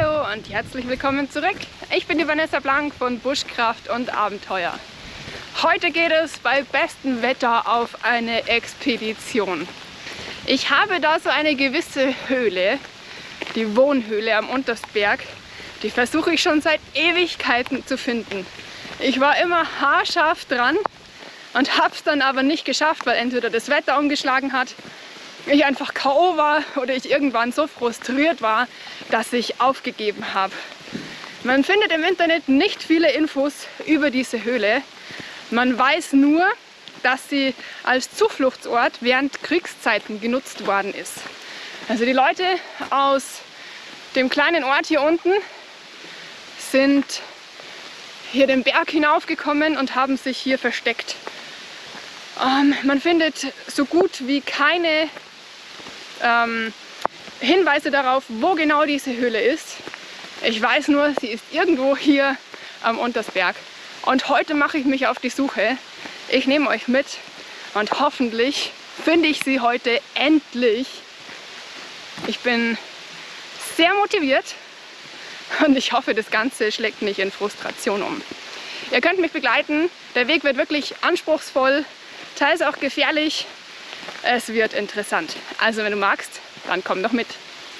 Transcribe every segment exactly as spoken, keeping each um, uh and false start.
Hallo und herzlich willkommen zurück. Ich bin die Vanessa Blank von Buschkraft und Abenteuer. Heute geht es bei bestem Wetter auf eine Expedition. Ich habe da so eine gewisse Höhle, die Wohnhöhle am Untersberg. Die versuche ich schon seit Ewigkeiten zu finden. Ich war immer haarscharf dran und habe es dann aber nicht geschafft, weil entweder das Wetter umgeschlagen hat, ich einfach K O war oder ich irgendwann so frustriert war, dass ich aufgegeben habe. Man findet im Internet nicht viele Infos über diese Höhle. Man weiß nur, dass sie als Zufluchtsort während Kriegszeiten genutzt worden ist. Also die Leute aus dem kleinen Ort hier unten sind hier den Berg hinaufgekommen und haben sich hier versteckt. Ähm, man findet so gut wie keine ähm, Hinweise darauf, wo genau diese Höhle ist. Ich weiß nur, sie ist irgendwo hier am Untersberg. Und heute mache ich mich auf die Suche. Ich nehme euch mit und hoffentlich finde ich sie heute endlich. Ich bin sehr motiviert und ich hoffe, das Ganze schlägt nicht in Frustration um. Ihr könnt mich begleiten. Der Weg wird wirklich anspruchsvoll, teils auch gefährlich. Es wird interessant. Also wenn du magst, dann komm doch mit.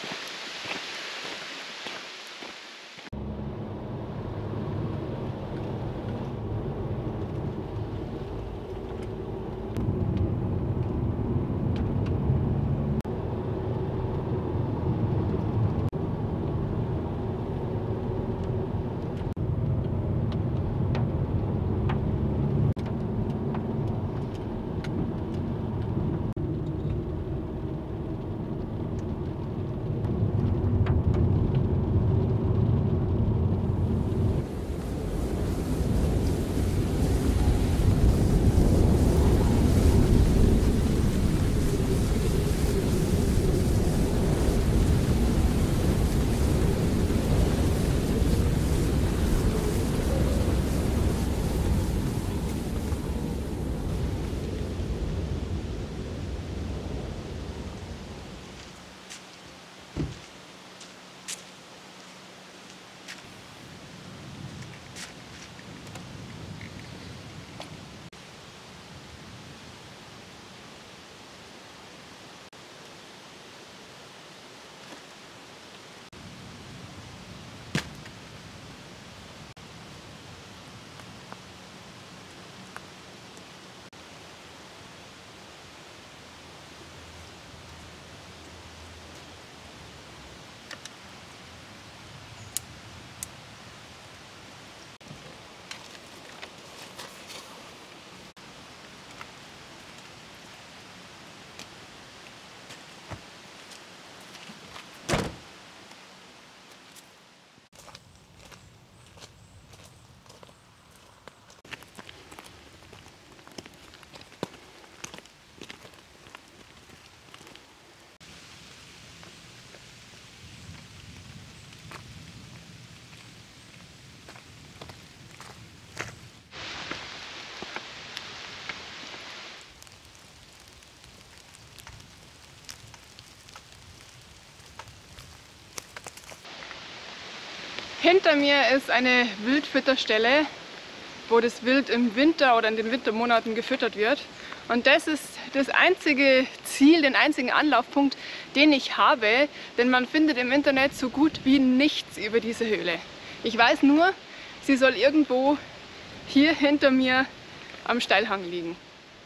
Hinter mir ist eine Wildfütterstelle, wo das Wild im Winter oder in den Wintermonaten gefüttert wird. Und das ist das einzige Ziel, den einzigen Anlaufpunkt, den ich habe, denn man findet im Internet so gut wie nichts über diese Höhle. Ich weiß nur, sie soll irgendwo hier hinter mir am Steilhang liegen.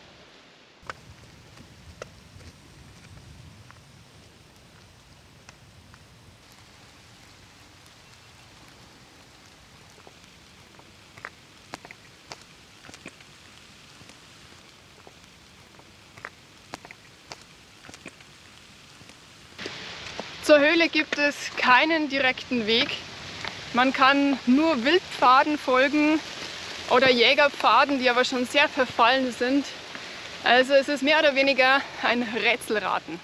Zur Höhle gibt es keinen direkten Weg. Man kann nur Wildpfaden folgen oder Jägerpfaden, die aber schon sehr verfallen sind. Also es ist mehr oder weniger ein Rätselraten.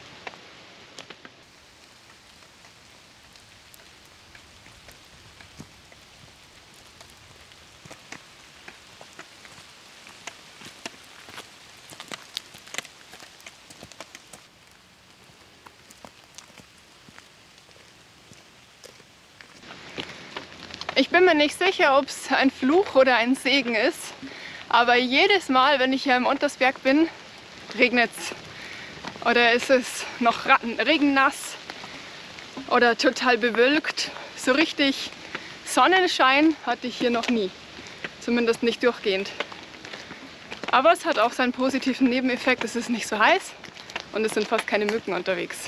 Ich bin mir nicht sicher, ob es ein Fluch oder ein Segen ist, aber jedes Mal, wenn ich hier im Untersberg bin, regnet es. Oder ist es noch regennass oder total bewölkt. So richtig Sonnenschein hatte ich hier noch nie, zumindest nicht durchgehend. Aber es hat auch seinen positiven Nebeneffekt, es ist nicht so heiß und es sind fast keine Mücken unterwegs.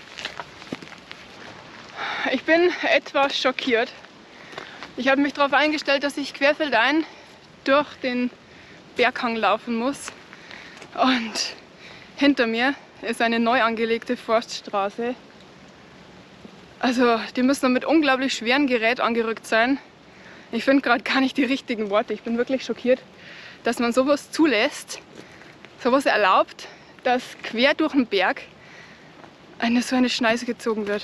Ich bin etwas schockiert. Ich habe mich darauf eingestellt, dass ich querfeldein durch den Berghang laufen muss. Und hinter mir ist eine neu angelegte Forststraße. Also die müssen noch mit unglaublich schwerem Gerät angerückt sein. Ich finde gerade gar nicht die richtigen Worte. Ich bin wirklich schockiert, dass man sowas zulässt, sowas erlaubt, dass quer durch den Berg eine so eine Schneise gezogen wird.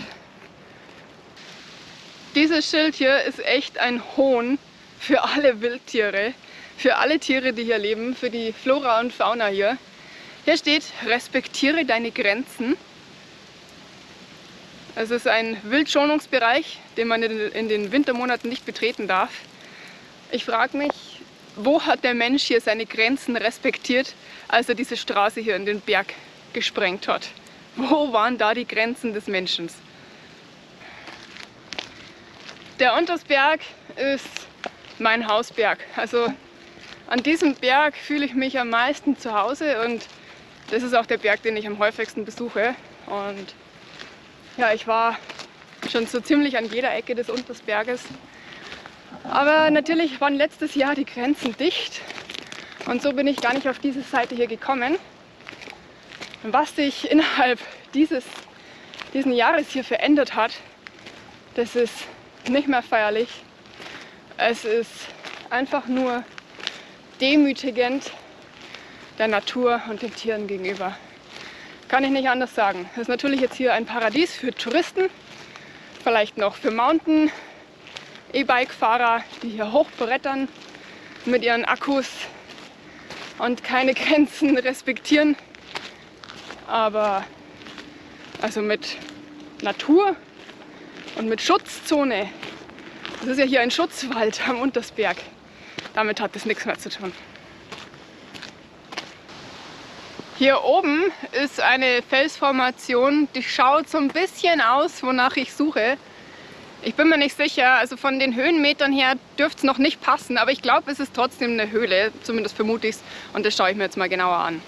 Dieses Schild hier ist echt ein Hohn für alle Wildtiere, für alle Tiere, die hier leben, für die Flora und Fauna hier. Hier steht, respektiere deine Grenzen. Es ist ein Wildschonungsbereich, den man in den Wintermonaten nicht betreten darf. Ich frage mich, wo hat der Mensch hier seine Grenzen respektiert, als er diese Straße hier in den Berg gesprengt hat? Wo waren da die Grenzen des Menschen? Der Untersberg ist mein Hausberg. Also an diesem Berg fühle ich mich am meisten zu Hause und das ist auch der Berg, den ich am häufigsten besuche. Und ja, ich war schon so ziemlich an jeder Ecke des Untersberges. Aber natürlich waren letztes Jahr die Grenzen dicht und so bin ich gar nicht auf diese Seite hier gekommen. Was sich innerhalb dieses diesen Jahres hier verändert hat, das ist nicht mehr feierlich. Es ist einfach nur demütigend der Natur und den Tieren gegenüber. Kann ich nicht anders sagen. Das ist natürlich jetzt hier ein Paradies für Touristen, vielleicht noch für Mountain, E-Bike-Fahrer, die hier hochbrettern mit ihren Akkus und keine Grenzen respektieren. Aber also mit Natur und mit Schutzzone, das ist ja hier ein Schutzwald am Untersberg, damit hat das nichts mehr zu tun. Hier oben ist eine Felsformation, die schaut so ein bisschen aus, wonach ich suche. Ich bin mir nicht sicher, also von den Höhenmetern her dürfte es noch nicht passen, aber ich glaube, es ist trotzdem eine Höhle, zumindest vermute ich es, und das schaue ich mir jetzt mal genauer an.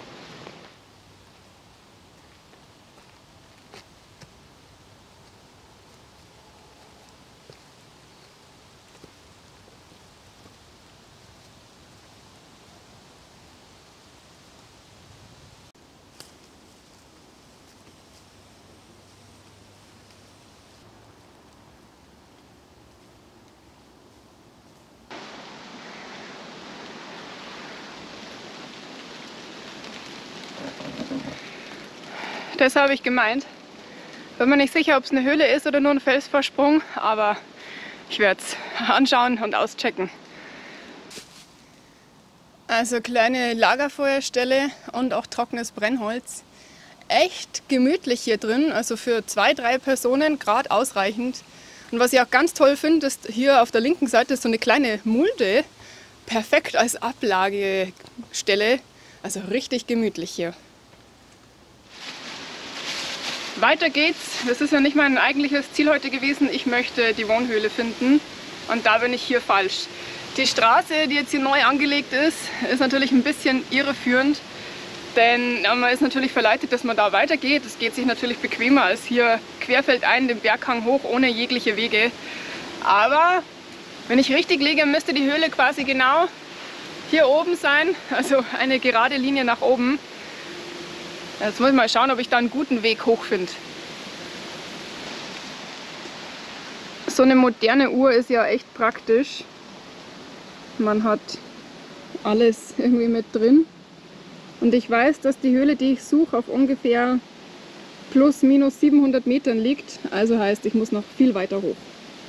Das habe ich gemeint. Bin mir nicht sicher, ob es eine Höhle ist oder nur ein Felsvorsprung, aber ich werde es anschauen und auschecken. Also kleine Lagerfeuerstelle und auch trockenes Brennholz. Echt gemütlich hier drin, also für zwei, drei Personen gerade ausreichend. Und was ich auch ganz toll finde, ist hier auf der linken Seite ist so eine kleine Mulde, perfekt als Ablagestelle, also richtig gemütlich hier. Weiter geht's. Das ist ja nicht mein eigentliches Ziel heute gewesen. Ich möchte die Wohnhöhle finden und da bin ich hier falsch. Die Straße, die jetzt hier neu angelegt ist, ist natürlich ein bisschen irreführend, denn man ist natürlich verleitet, dass man da weitergeht. Es geht sich natürlich bequemer als hier querfeldein den Berghang hoch ohne jegliche Wege. Aber wenn ich richtig liege, müsste die Höhle quasi genau hier oben sein, also eine gerade Linie nach oben. Jetzt muss ich mal schauen, ob ich da einen guten Weg hoch finde. So eine moderne Uhr ist ja echt praktisch. Man hat alles irgendwie mit drin. Und ich weiß, dass die Höhle, die ich suche, auf ungefähr plus minus siebenhundert Metern liegt. Also heißt, ich muss noch viel weiter hoch.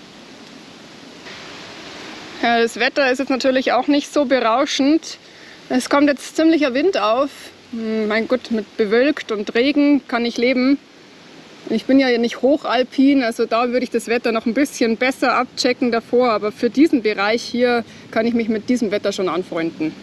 Ja, das Wetter ist jetzt natürlich auch nicht so berauschend. Es kommt jetzt ziemlicher Wind auf. Mein Gott, mit bewölkt und Regen kann ich leben. Ich bin ja nicht hochalpin, also da würde ich das Wetter noch ein bisschen besser abchecken davor, aber für diesen Bereich hier kann ich mich mit diesem Wetter schon anfreunden.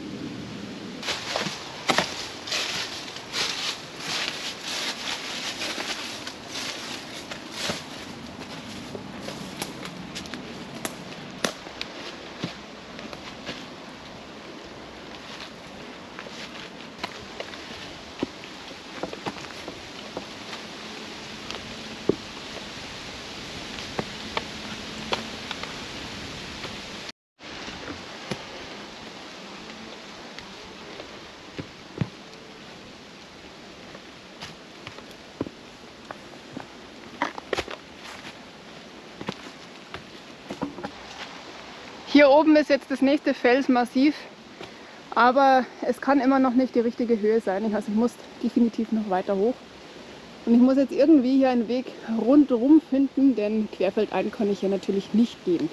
Hier oben ist jetzt das nächste Felsmassiv, aber es kann immer noch nicht die richtige Höhe sein. Also ich muss definitiv noch weiter hoch. Und ich muss jetzt irgendwie hier einen Weg rundherum finden, denn querfeldein kann ich hier natürlich nicht gehen.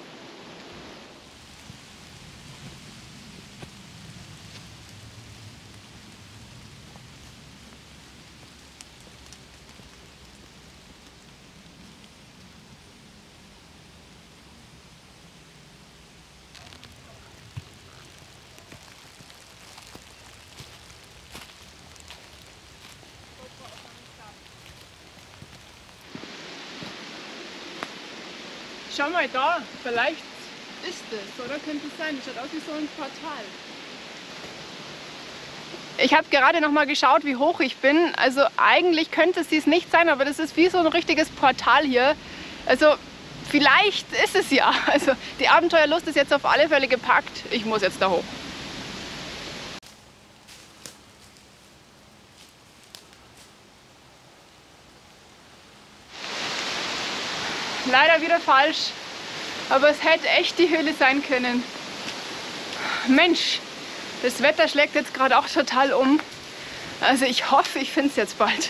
Schau mal da, vielleicht ist es, oder könnte es sein? Das schaut aus wie so ein Portal. Ich habe gerade noch mal geschaut, wie hoch ich bin. Also eigentlich könnte es dies nicht sein, aber das ist wie so ein richtiges Portal hier. Also vielleicht ist es ja. Also die Abenteuerlust ist jetzt auf alle Fälle gepackt. Ich muss jetzt da hoch. Leider wieder falsch, aber es hätte echt die Höhle sein können. Mensch, das Wetter schlägt jetzt gerade auch total um. Also ich hoffe, ich finde es jetzt bald.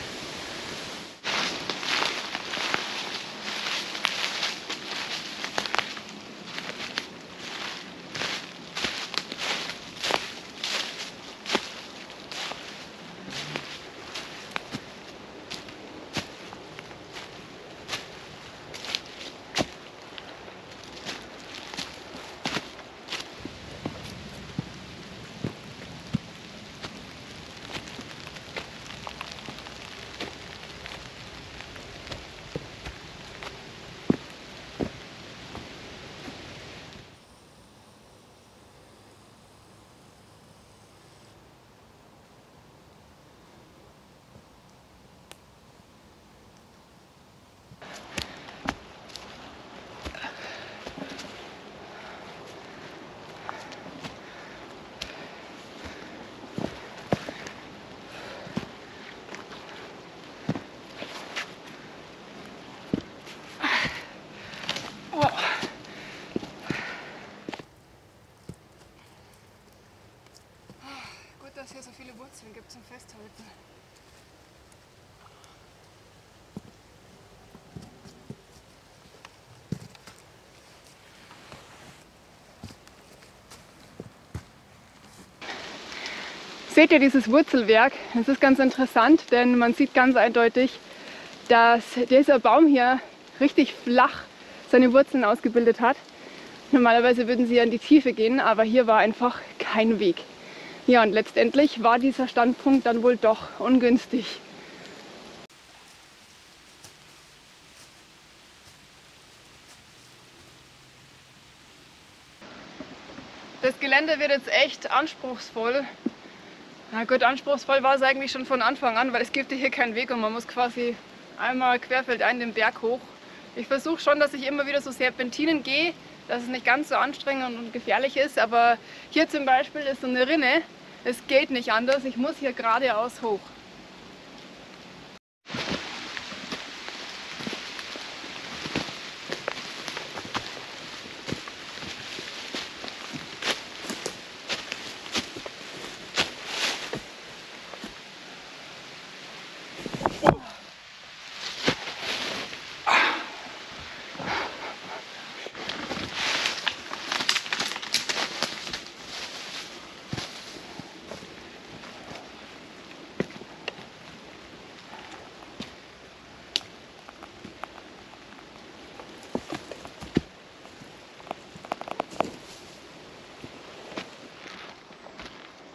Dass hier so viele Wurzeln gibt zum Festhalten. Seht ihr dieses Wurzelwerk? Das ist ganz interessant, denn man sieht ganz eindeutig, dass dieser Baum hier richtig flach seine Wurzeln ausgebildet hat. Normalerweise würden sie ja in die Tiefe gehen, aber hier war einfach kein Weg. Ja, und letztendlich war dieser Standpunkt dann wohl doch ungünstig. Das Gelände wird jetzt echt anspruchsvoll. Na gut, anspruchsvoll war es eigentlich schon von Anfang an, weil es gibt hier keinen Weg und man muss quasi einmal querfeldein den Berg hoch. Ich versuche schon, dass ich immer wieder so Serpentinen gehe, dass es nicht ganz so anstrengend und gefährlich ist, aber hier zum Beispiel ist so eine Rinne. Es geht nicht anders, ich muss hier geradeaus hoch.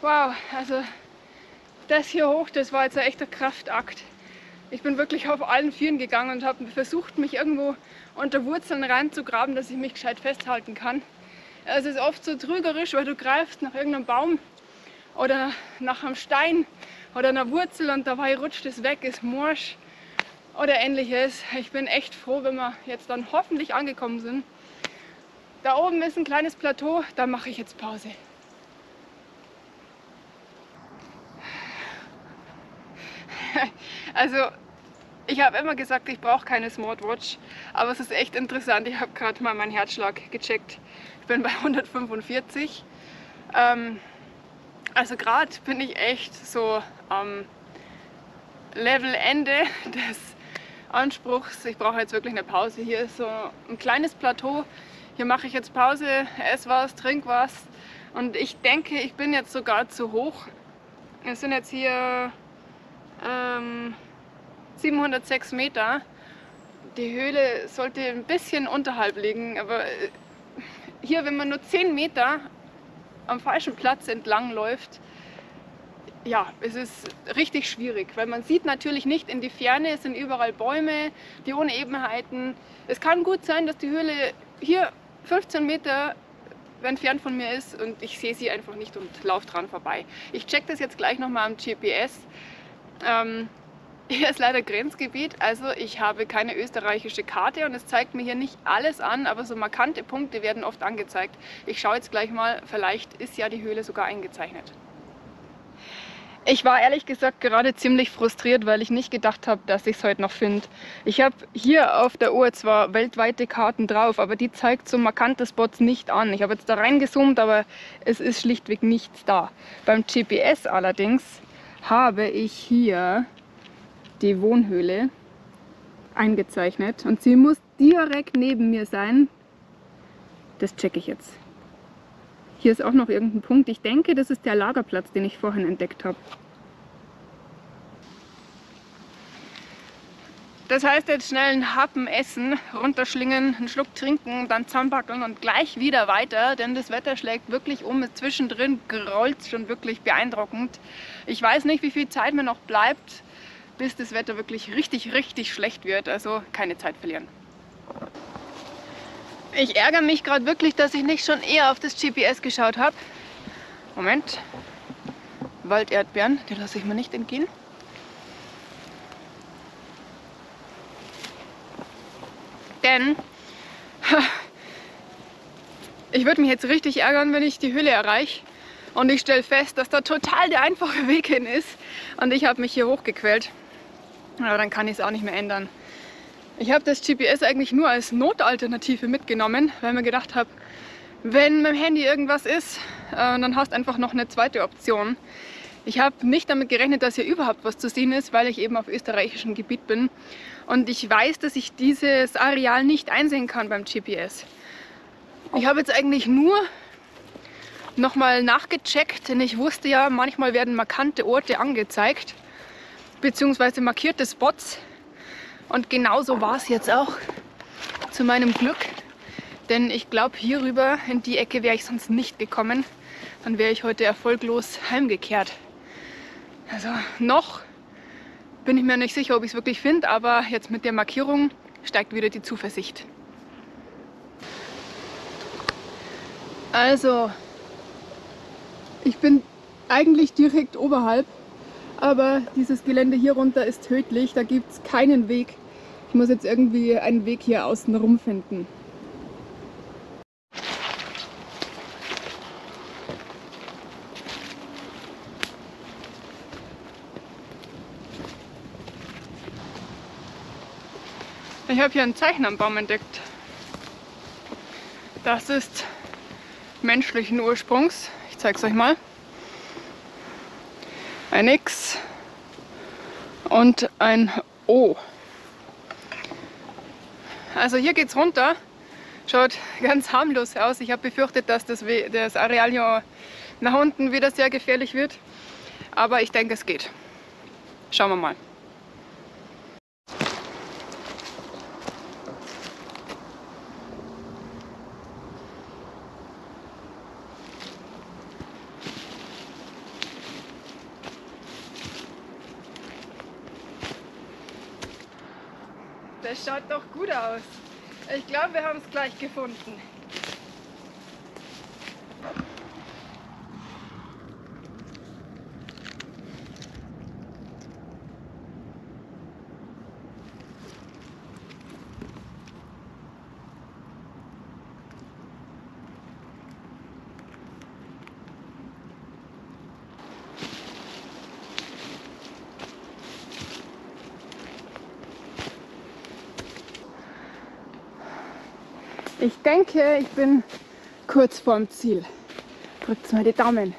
Wow, also das hier hoch, das war jetzt ein echter Kraftakt. Ich bin wirklich auf allen Vieren gegangen und habe versucht, mich irgendwo unter Wurzeln reinzugraben, dass ich mich gescheit festhalten kann. Es ist oft so trügerisch, weil du greifst nach irgendeinem Baum oder nach einem Stein oder einer Wurzel und dabei rutscht es weg, ist morsch oder ähnliches. Ich bin echt froh, wenn wir jetzt dann hoffentlich angekommen sind. Da oben ist ein kleines Plateau, da mache ich jetzt Pause. Also, ich habe immer gesagt, ich brauche keine Smartwatch, aber es ist echt interessant. Ich habe gerade mal meinen Herzschlag gecheckt. Ich bin bei hundertfünfundvierzig. Ähm, also gerade bin ich echt so am Levelende des Anspruchs. Ich brauche jetzt wirklich eine Pause. Hier ist so ein kleines Plateau. Hier mache ich jetzt Pause, esse was, trink was. Und ich denke, ich bin jetzt sogar zu hoch. Wir sind jetzt hier ähm, siebenhundertsechs Meter. Die Höhle sollte ein bisschen unterhalb liegen, aber hier, wenn man nur zehn Meter am falschen Platz entlang läuft, ja, es ist richtig schwierig, weil man sieht natürlich nicht in die Ferne, es sind überall Bäume, die Unebenheiten. Es kann gut sein, dass die Höhle hier fünfzehn Meter entfernt von mir ist und ich sehe sie einfach nicht und laufe dran vorbei. Ich check das jetzt gleich nochmal am G P S. Ähm, hier ist leider Grenzgebiet, also ich habe keine österreichische Karte und es zeigt mir hier nicht alles an, aber so markante Punkte werden oft angezeigt. Ich schaue jetzt gleich mal, vielleicht ist ja die Höhle sogar eingezeichnet. Ich war ehrlich gesagt gerade ziemlich frustriert, weil ich nicht gedacht habe, dass ich es heute noch finde. Ich habe hier auf der Uhr zwar weltweite Karten drauf, aber die zeigt so markante Spots nicht an. Ich habe jetzt da reingezoomt, aber es ist schlichtweg nichts da. Beim G P S allerdings habe ich hier die Wohnhöhle eingezeichnet und sie muss direkt neben mir sein. Das checke ich jetzt. Hier ist auch noch irgendein Punkt. Ich denke, das ist der Lagerplatz, den ich vorhin entdeckt habe. Das heißt jetzt schnell einen Happen essen, runterschlingen, einen Schluck trinken, dann zusammenpacken und gleich wieder weiter, denn das Wetter schlägt wirklich um. Zwischendrin rollt es schon wirklich beeindruckend. Ich weiß nicht, wie viel Zeit mir noch bleibt, bis das Wetter wirklich richtig, richtig schlecht wird. Also keine Zeit verlieren. Ich ärgere mich gerade wirklich, dass ich nicht schon eher auf das G P S geschaut habe. Moment. Walderdbeeren, die lasse ich mir nicht entgehen. Denn ich würde mich jetzt richtig ärgern, wenn ich die Höhle erreiche und ich stelle fest, dass da total der einfache Weg hin ist und ich habe mich hier hochgequält. Aber dann kann ich es auch nicht mehr ändern. Ich habe das G P S eigentlich nur als Notalternative mitgenommen, weil mir gedacht habe, wenn mit dem Handy irgendwas ist, äh, dann hast du einfach noch eine zweite Option. Ich habe nicht damit gerechnet, dass hier überhaupt was zu sehen ist, weil ich eben auf österreichischem Gebiet bin. Und ich weiß, dass ich dieses Areal nicht einsehen kann beim G P S. Ich habe jetzt eigentlich nur nochmal nachgecheckt, denn ich wusste ja, manchmal werden markante Orte angezeigt, beziehungsweise markierte Spots. Und genauso war es jetzt auch, zu meinem Glück. Denn ich glaube, hierüber in die Ecke wäre ich sonst nicht gekommen. Dann wäre ich heute erfolglos heimgekehrt. Also noch bin ich mir nicht sicher, ob ich es wirklich finde, aber jetzt mit der Markierung steigt wieder die Zuversicht. Also, ich bin eigentlich direkt oberhalb, aber dieses Gelände hier runter ist tödlich, da gibt es keinen Weg. Ich muss jetzt irgendwie einen Weg hier außen rum finden. Ich habe hier ein Zeichen am Baum entdeckt. Das ist menschlichen Ursprungs. Ich zeige es euch mal. Ein X und ein O. Also hier geht's runter. Schaut ganz harmlos aus. Ich habe befürchtet, dass das, das Areal hier nach unten wieder sehr gefährlich wird. Aber ich denke, es geht. Schauen wir mal. Das schaut doch gut aus. Ich glaube, wir haben es gleich gefunden. Ich denke, ich bin kurz vorm Ziel. Drückt mal die Daumen.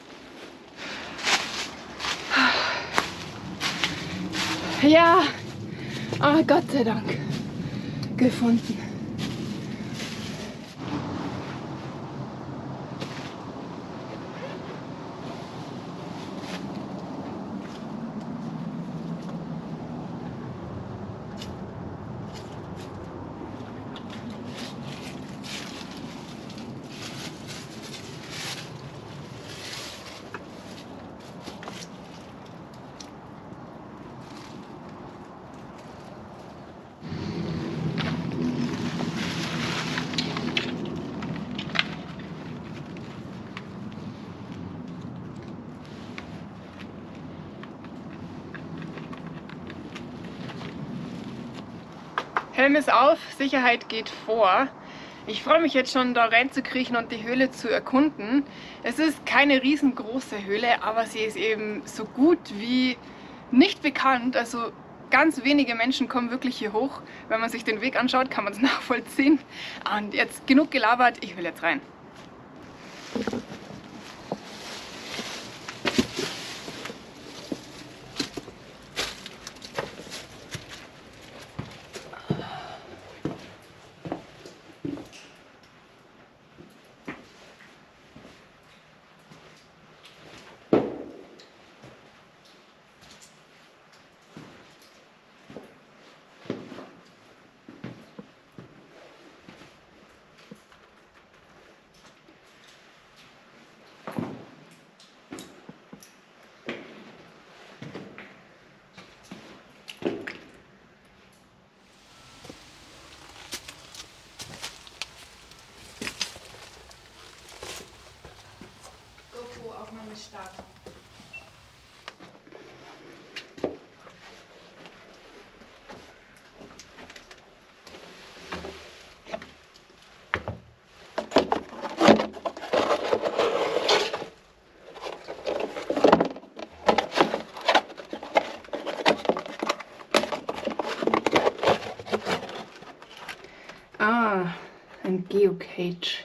Ja, oh Gott sei Dank, gefunden. Helm ist auf, Sicherheit geht vor. Ich freue mich jetzt schon, da reinzukriechen und die Höhle zu erkunden. Es ist keine riesengroße Höhle, aber sie ist eben so gut wie nicht bekannt. Also ganz wenige Menschen kommen wirklich hier hoch. Wenn man sich den Weg anschaut, kann man es nachvollziehen. Und jetzt genug gelabert, ich will jetzt rein. GoPro-Aufnahme starten. Ah, ein Geocache.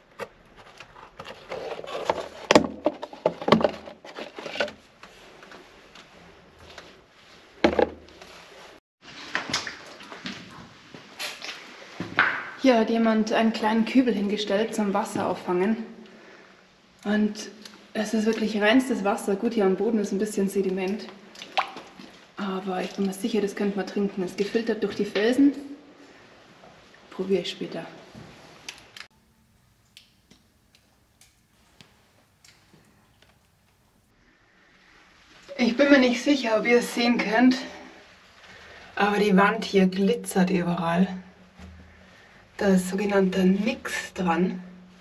Hier hat jemand einen kleinen Kübel hingestellt zum Wasser auffangen. Und es ist wirklich reinstes Wasser. Gut, hier am Boden ist ein bisschen Sediment. Aber ich bin mir sicher, das könnte man trinken. Es ist gefiltert durch die Felsen. Probiere ich später. Ich bin mir nicht sicher, ob ihr es sehen könnt. Aber die Wand hier glitzert überall. Da ist sogenannter Nix dran.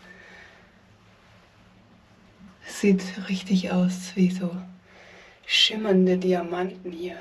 Sieht richtig aus wie so schimmernde Diamanten hier.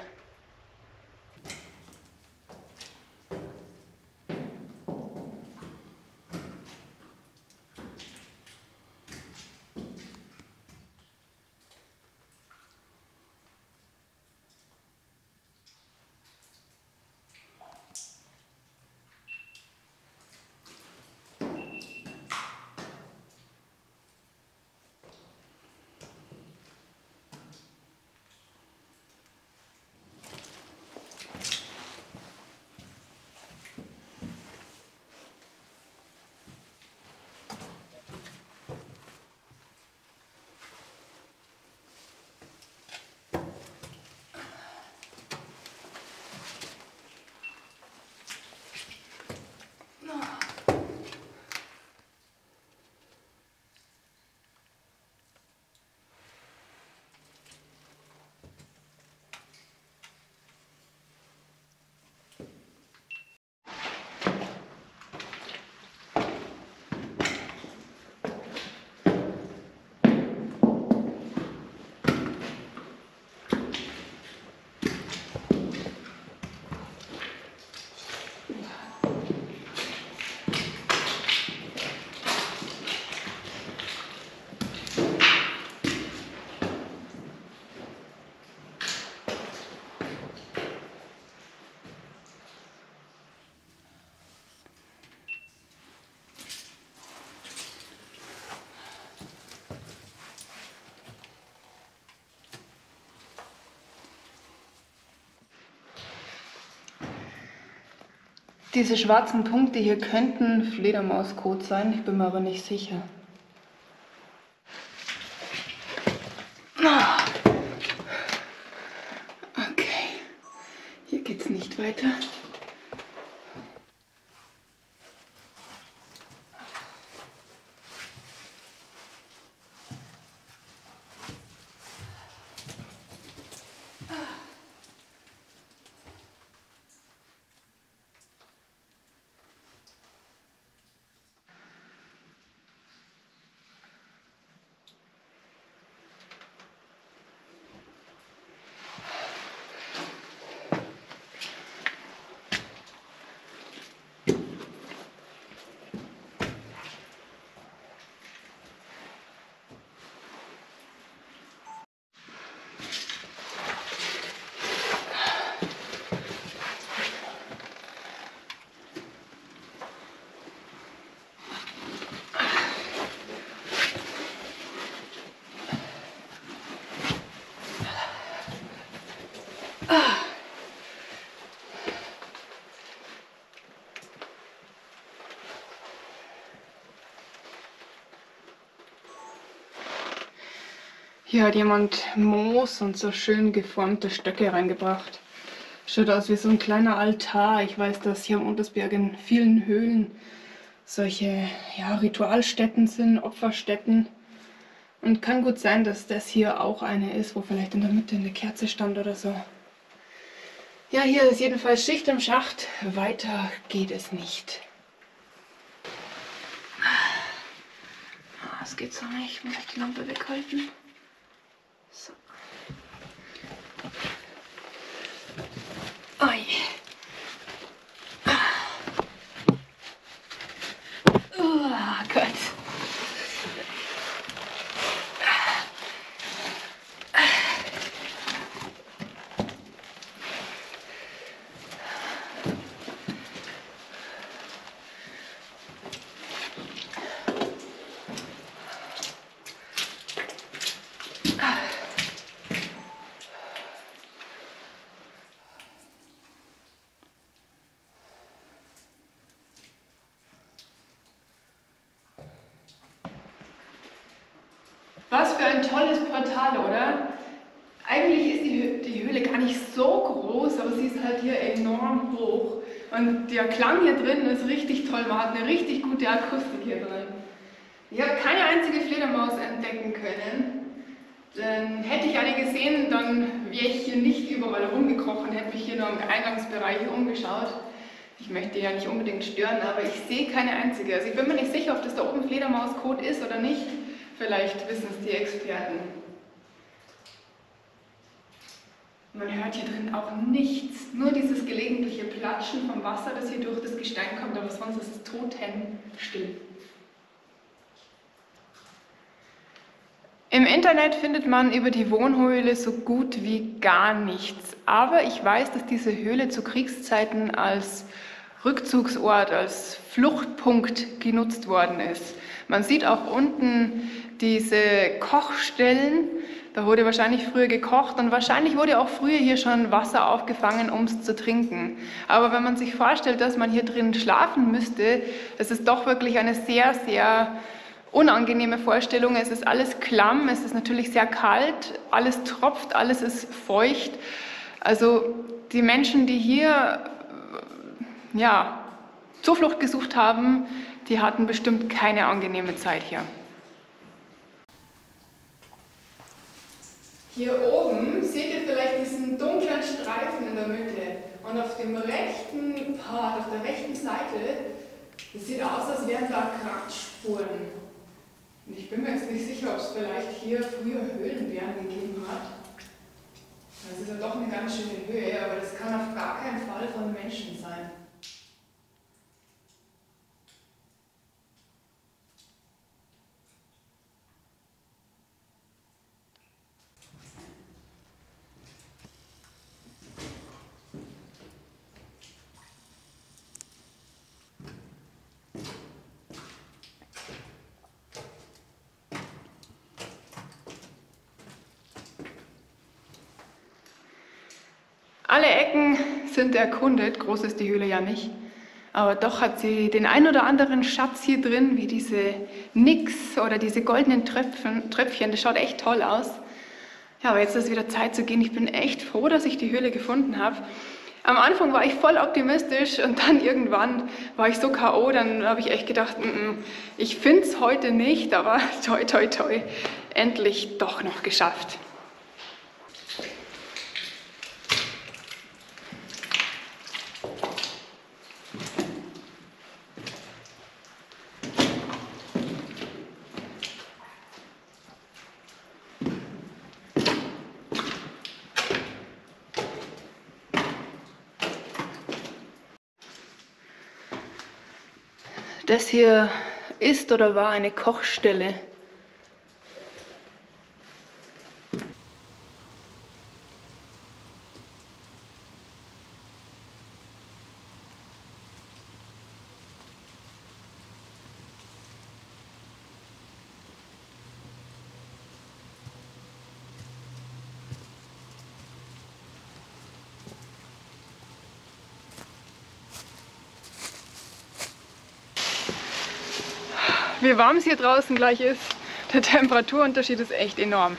Diese schwarzen Punkte hier könnten Fledermauskot sein, ich bin mir aber nicht sicher. Okay, hier geht's nicht weiter. Hier hat jemand Moos und so schön geformte Stöcke reingebracht. Schaut aus wie so ein kleiner Altar. Ich weiß, dass hier am Untersberg in vielen Höhlen solche ja, Ritualstätten sind, Opferstätten. Und kann gut sein, dass das hier auch eine ist, wo vielleicht in der Mitte eine Kerze stand oder so. Ja, hier ist jedenfalls Schicht im Schacht. Weiter geht es nicht. Das geht so nicht. Ich muss die Lampe weghalten. So. Oi. Oh Gott. Was für ein tolles Portal, oder? Eigentlich ist die, Hö die Höhle gar nicht so groß, aber sie ist halt hier enorm hoch. Und der Klang hier drin ist richtig toll, man hat eine richtig gute Akustik hier drin. Ich habe keine einzige Fledermaus entdecken können. Denn hätte ich eine gesehen, dann wäre ich hier nicht überall rumgekrochen, hätte mich hier nur im Eingangsbereich umgeschaut. Ich möchte ja nicht unbedingt stören, aber ich sehe keine einzige. Also ich bin mir nicht sicher, ob das da oben Fledermauskot ist oder nicht. Vielleicht wissen es die Experten. Man hört hier drin auch nichts, nur dieses gelegentliche Platschen vom Wasser, das hier durch das Gestein kommt, aber sonst ist es totenstill. Im Internet findet man über die Wohnhöhle so gut wie gar nichts, aber ich weiß, dass diese Höhle zu Kriegszeiten als Rückzugsort, als Fluchtpunkt genutzt worden ist. Man sieht auch unten diese Kochstellen, da wurde wahrscheinlich früher gekocht und wahrscheinlich wurde auch früher hier schon Wasser aufgefangen, um es zu trinken. Aber wenn man sich vorstellt, dass man hier drin schlafen müsste, das ist doch wirklich eine sehr, sehr unangenehme Vorstellung. Es ist alles klamm, es ist natürlich sehr kalt, alles tropft, alles ist feucht. Also die Menschen, die hier ja, Zuflucht gesucht haben, die hatten bestimmt keine angenehme Zeit hier. Hier oben seht ihr vielleicht diesen dunklen Streifen in der Mitte und auf dem rechten Part, auf der rechten Seite, das sieht aus, als wären da Kratzspuren. Und ich bin mir jetzt nicht sicher, ob es vielleicht hier früher Höhlenbären gegeben hat. Das ist ja doch eine ganz schöne Höhe, aber das kann auf gar keinen Fall von Menschen sein. Alle Ecken sind erkundet, groß ist die Höhle ja nicht. Aber doch hat sie den ein oder anderen Schatz hier drin, wie diese Nix oder diese goldenen Tröpfchen. Tröpfchen. Das schaut echt toll aus. Ja, aber jetzt ist wieder Zeit zu gehen. Ich bin echt froh, dass ich die Höhle gefunden habe. Am Anfang war ich voll optimistisch und dann irgendwann war ich so K O, dann habe ich echt gedacht, mm -mm, ich finde es heute nicht, aber toi toi toi, endlich doch noch geschafft. Das hier ist oder war eine Kochstelle. Wie warm es hier draußen gleich ist, der Temperaturunterschied ist echt enorm.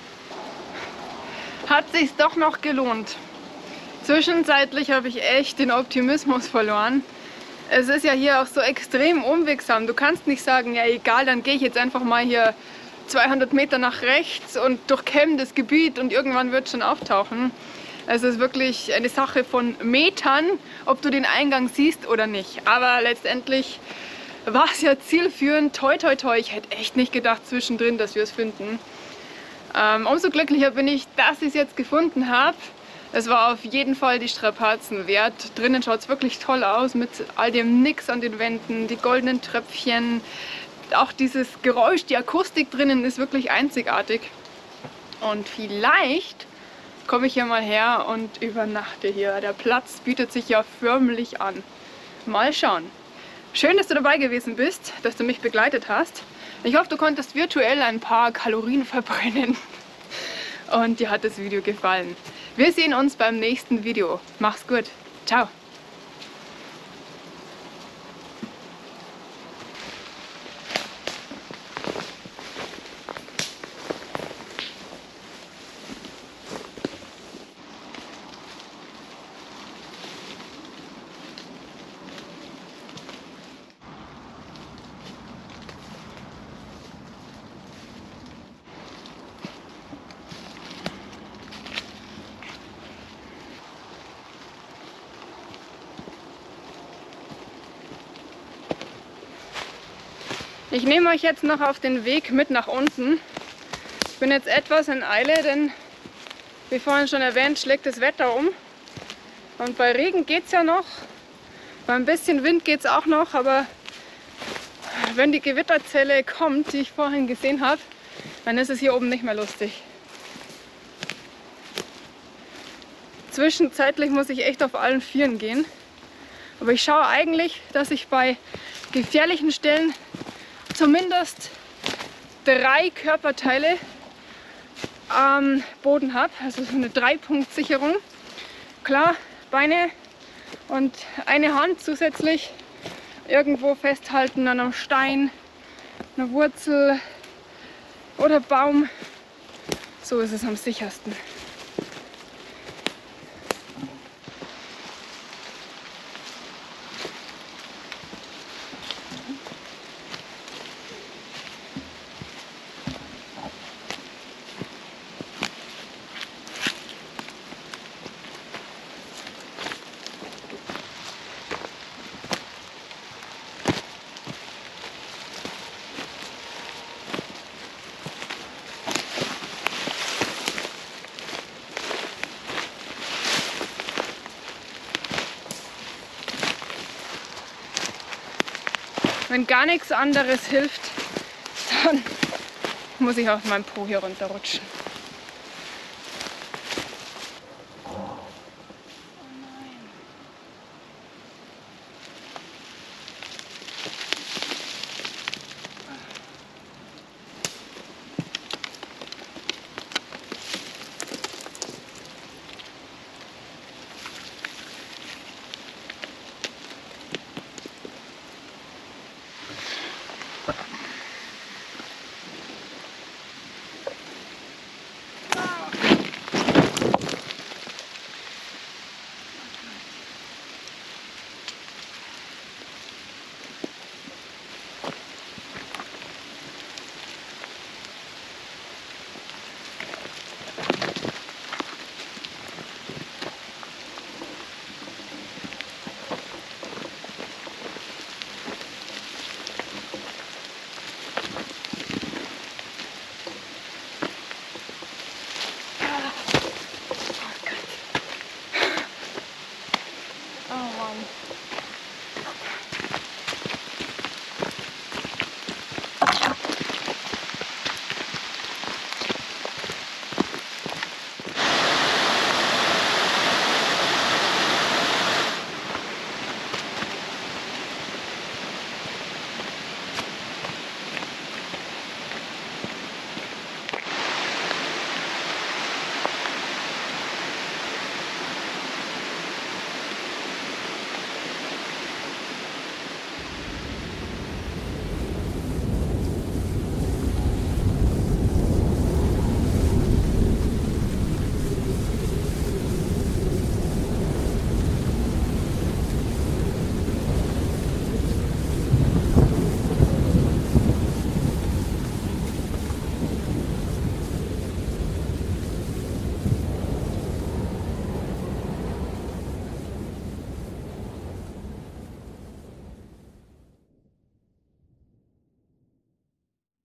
Hat sich's doch noch gelohnt. Zwischenzeitlich habe ich echt den Optimismus verloren. Es ist ja hier auch so extrem unwegsam. Du kannst nicht sagen, ja egal, dann gehe ich jetzt einfach mal hier zweihundert Meter nach rechts und durchkämme das Gebiet und irgendwann wird es schon auftauchen. Es ist wirklich eine Sache von Metern, ob du den Eingang siehst oder nicht. Aber letztendlich war es ja zielführend. Toi toi toi, ich hätte echt nicht gedacht zwischendrin, dass wir es finden. Ähm, umso glücklicher bin ich, dass ich es jetzt gefunden habe. Es war auf jeden Fall die Strapazen wert. Drinnen schaut es wirklich toll aus mit all dem Nix an den Wänden, die goldenen Tröpfchen. Auch dieses Geräusch, die Akustik drinnen ist wirklich einzigartig. Und vielleicht komme ich hier mal her und übernachte hier. Der Platz bietet sich ja förmlich an. Mal schauen. Schön, dass du dabei gewesen bist, dass du mich begleitet hast. Ich hoffe, du konntest virtuell ein paar Kalorien verbrennen und dir hat das Video gefallen. Wir sehen uns beim nächsten Video. Mach's gut. Ciao. Ich nehme euch jetzt noch auf den Weg mit nach unten. Ich bin jetzt etwas in Eile, denn wie vorhin schon erwähnt, schlägt das Wetter um. Und bei Regen geht es ja noch, bei ein bisschen Wind geht es auch noch, aber wenn die Gewitterzelle kommt, die ich vorhin gesehen habe, dann ist es hier oben nicht mehr lustig. Zwischenzeitlich muss ich echt auf allen Vieren gehen. Aber ich schaue eigentlich, dass ich bei gefährlichen Stellen zumindest drei Körperteile am Boden habe, also so eine Drei-Punkt-Sicherung. Klar, Beine und eine Hand zusätzlich irgendwo festhalten an einem Stein, einer Wurzel oder Baum. So ist es am sichersten. Wenn gar nichts anderes hilft, dann muss ich auf meinem Po hier runterrutschen.